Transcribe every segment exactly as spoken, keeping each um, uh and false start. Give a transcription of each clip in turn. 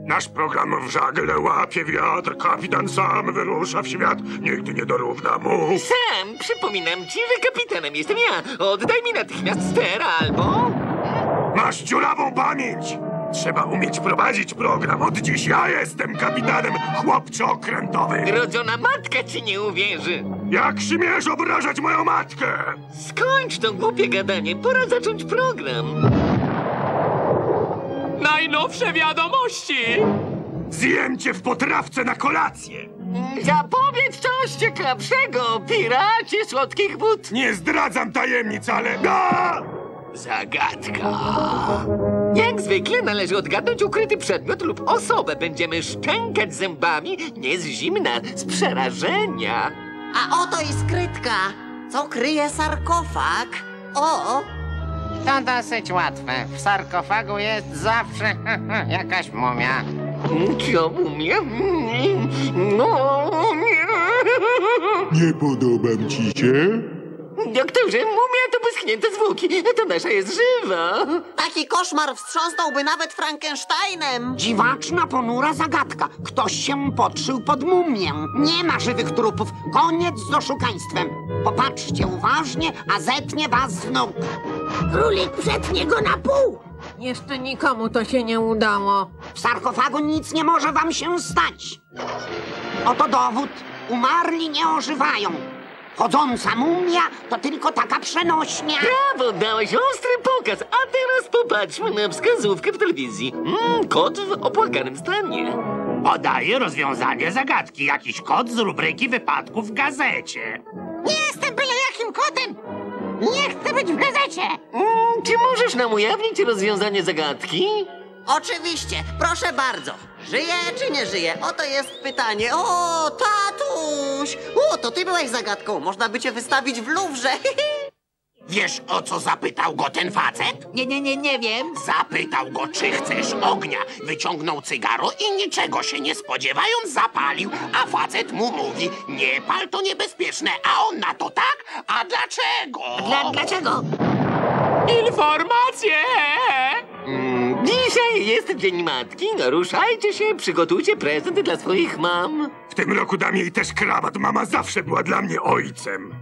Nasz program w żagle łapie wiatr, kapitan sam wyrusza w świat, nigdy nie dorówna mu. Sam, przypominam ci, że kapitanem jestem ja. Oddaj mi natychmiast ster albo... Masz dziurawą pamięć! Trzeba umieć prowadzić program. Od dziś ja jestem kapitanem, chłopcze okrętowy. Rodzona matka ci nie uwierzy. Jak śmiesz obrażać moją matkę? Skończ to głupie gadanie, pora zacząć program. Najnowsze wiadomości! Zjem cię w potrawce na kolację. Zapowiedz coś ciekawszego, piracie słodkich wód. Nie zdradzam tajemnic, ale... A! Zagadka. Jak zwykle należy odgadnąć ukryty przedmiot lub osobę. Będziemy szczękać zębami, nie z zimna, z przerażenia. A oto i skrytka. Co kryje sarkofag? O! To dosyć łatwe. W sarkofagu jest zawsze jakaś mumia. Co umie? No, nie. Nie podobam ci się? Doktorze, mumia to wyschnięte zwłoki. To nasza jest żywa. Taki koszmar wstrząsnąłby nawet Frankensteinem. Dziwaczna, ponura zagadka. Ktoś się podszył pod mumię. Nie ma żywych trupów. Koniec z oszukaństwem. Popatrzcie uważnie, a zetnie was znów. Królik przetnie go na pół. Jeszcze nikomu to się nie udało. W sarkofagu nic nie może wam się stać. Oto dowód. Umarli nie ożywają. Chodząca mumia to tylko taka przenośnia. Brawo, dałeś ostry pokaz. A teraz popatrzmy na wskazówkę w telewizji. Mm, kot w opłakanym stanie. Podaję rozwiązanie zagadki. Jakiś kod z rubryki wypadków w gazecie. Nie jestem byle jakim kotem. Nie chcę być w gazecie. Mm, czy możesz nam ujawnić rozwiązanie zagadki? Oczywiście, proszę bardzo. Żyje czy nie żyje? Oto jest pytanie. O, tatuś! O, to ty byłeś zagadką. Można by cię wystawić w Luwrze. Wiesz, o co zapytał go ten facet? Nie, nie, nie, nie wiem. Zapytał go, czy chcesz ognia. Wyciągnął cygaro i niczego się nie spodziewając zapalił. A facet mu mówi, nie pal, to niebezpieczne. A on na to tak? A dlaczego? Dla, dlaczego? Informacje! Mm, dzisiaj jest Dzień Matki. Ruszajcie się, przygotujcie prezenty dla swoich mam. W tym roku dam jej też krawat. Mama zawsze była dla mnie ojcem.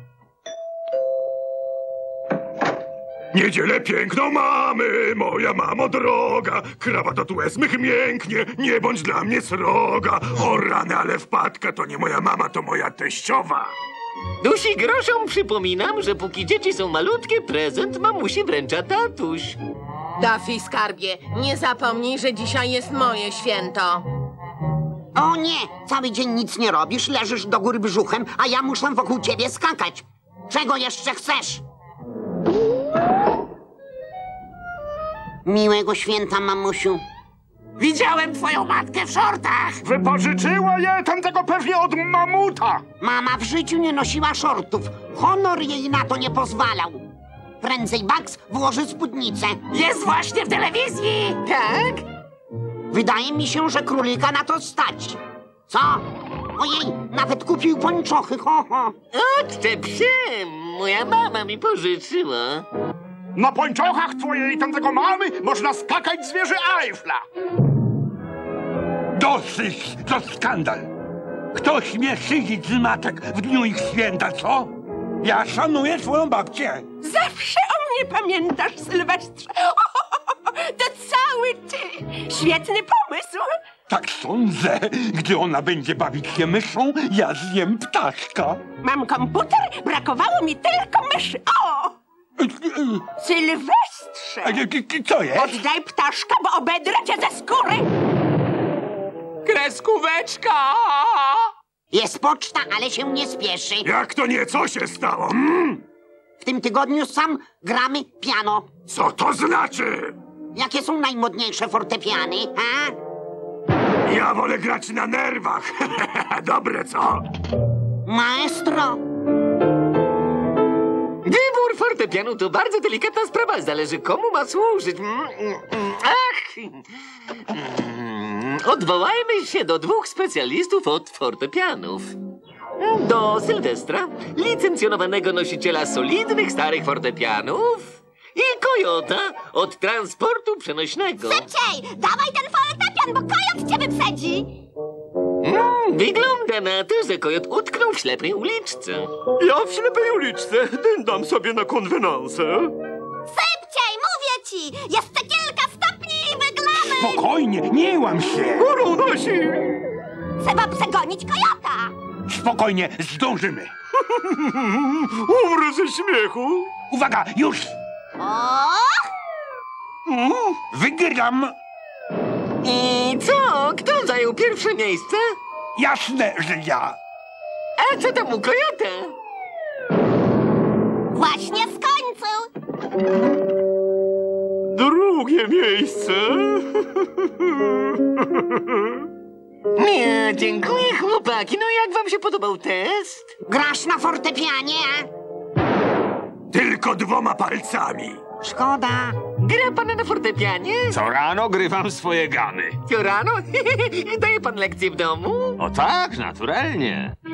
Niedzielę piękną mamy, moja mamo droga. Krawat od łez mych mięknie, nie bądź dla mnie sroga. O rany, ale wpadka, to nie moja mama, to moja teściowa. Dusi groszom przypominam, że póki dzieci są malutkie, prezent mamusi wręcza tatuś. Daffy, skarbie, nie zapomnij, że dzisiaj jest moje święto. O nie, cały dzień nic nie robisz, leżysz do góry brzuchem, a ja muszę wokół ciebie skakać. Czego jeszcze chcesz? Miłego święta, mamusiu. Widziałem twoją matkę w szortach. Wypożyczyła je tamtego pewnie od mamuta. Mama w życiu nie nosiła szortów. Honor jej na to nie pozwalał. Prędzej Bugs włoży spódnicę. Jest właśnie w telewizji. Tak? Wydaje mi się, że królika na to stać. Co? Ojej, nawet kupił pończochy, ho, ho. Odczep się! Moja mama mi pożyczyła. Na pończochach twojej i tamtego mamy można skakać z wieży Eiffla. Dosyć, to skandal. Kto śmie szydzić z matek w dniu ich święta, co? Ja szanuję twoją babcię. Zawsze o mnie pamiętasz, Sylwestrze. To cały ty. Świetny pomysł. Tak sądzę. Gdy ona będzie bawić się myszą, ja zjem ptaszka. Mam komputer, brakowało mi tylko myszy. O! Sylwestrze! Co jest? Oddaj ptaszka, bo obedrę cię ze skóry! Kreskóweczka! Jest poczta, ale się nie spieszy. Jak to nie, co się stało? Mm? W tym tygodniu sam gramy piano. Co to znaczy? Jakie są najmodniejsze fortepiany, a? Ja wolę grać na nerwach. Dobre, co? Maestro! Wybór fortepianu to bardzo delikatna sprawa. Zależy, komu ma służyć. Mm, mm, Ach! Mm, Odwołajmy się do dwóch specjalistów od fortepianów. Do Sylwestra, licencjonowanego nosiciela solidnych, starych fortepianów, i Kojota od transportu przenośnego. Szybciej! Dawaj ten fortepian, bo kojot cię niedźwiedzi. Mm, wygląda na to, że kojot utknął w ślepej uliczce. Ja w ślepej uliczce dędam sobie na konwenansę. Szybciej, mówię ci! Jeszcze kilka stopni i wyglamy! Spokojnie, nie łam się. Koronosi! Trzeba przegonić kojota! Spokojnie, zdążymy. Umrę ze śmiechu. Uwaga, już! Och! Mm, wygram. I co? Kto zajął pierwsze miejsce? Jasne, że ja. A co tam u kojota? Właśnie skończył! Drugie miejsce. Nie, dziękuję chłopaki. No jak wam się podobał test? Grasz na fortepianie? Tylko dwoma palcami. Szkoda. Gra pan na fortepianie? Co rano grywam swoje gany. Co rano? Daje pan lekcje w domu? O tak, naturalnie.